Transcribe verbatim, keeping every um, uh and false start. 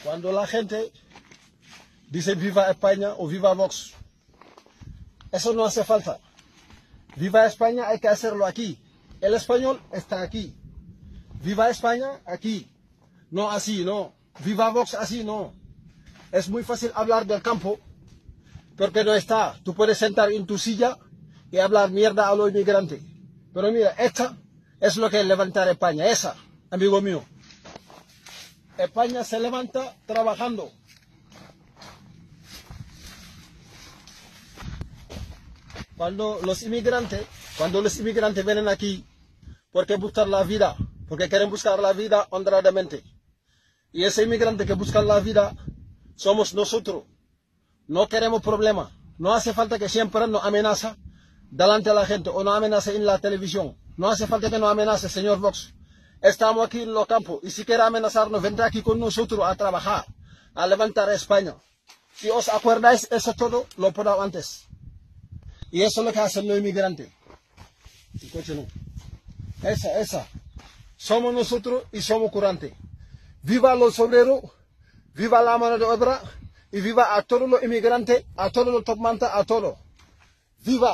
Cuando la gente dice viva España o viva Vox, eso no hace falta. Viva España hay que hacerlo aquí. El español está aquí. Viva España aquí. No así, no. Viva Vox así, no. Es muy fácil hablar del campo, porque no está. Tú puedes sentar en tu silla y hablar mierda a los inmigrantes. Pero mira, esta es lo que es levantar España. Esa, amigo mío. España se levanta trabajando. Cuando los inmigrantes, cuando los inmigrantes vienen aquí, porque buscan la vida, porque quieren buscar la vida honradamente. Y ese inmigrante que busca la vida somos nosotros. No queremos problemas. No hace falta que siempre nos amenaza delante de la gente o nos amenace en la televisión. No hace falta que nos amenace, señor Vox. Estamos aquí en los campos y si quiere amenazarnos, vendrá aquí con nosotros a trabajar, a levantar a España. Si os acordáis, eso todo lo puedo antes. Y eso es lo que hacen los inmigrantes. Esa, esa. Somos nosotros y somos curantes. Viva los obreros, viva la mano de obra y viva a todos los inmigrantes, a todos los top manta, a todos. Viva.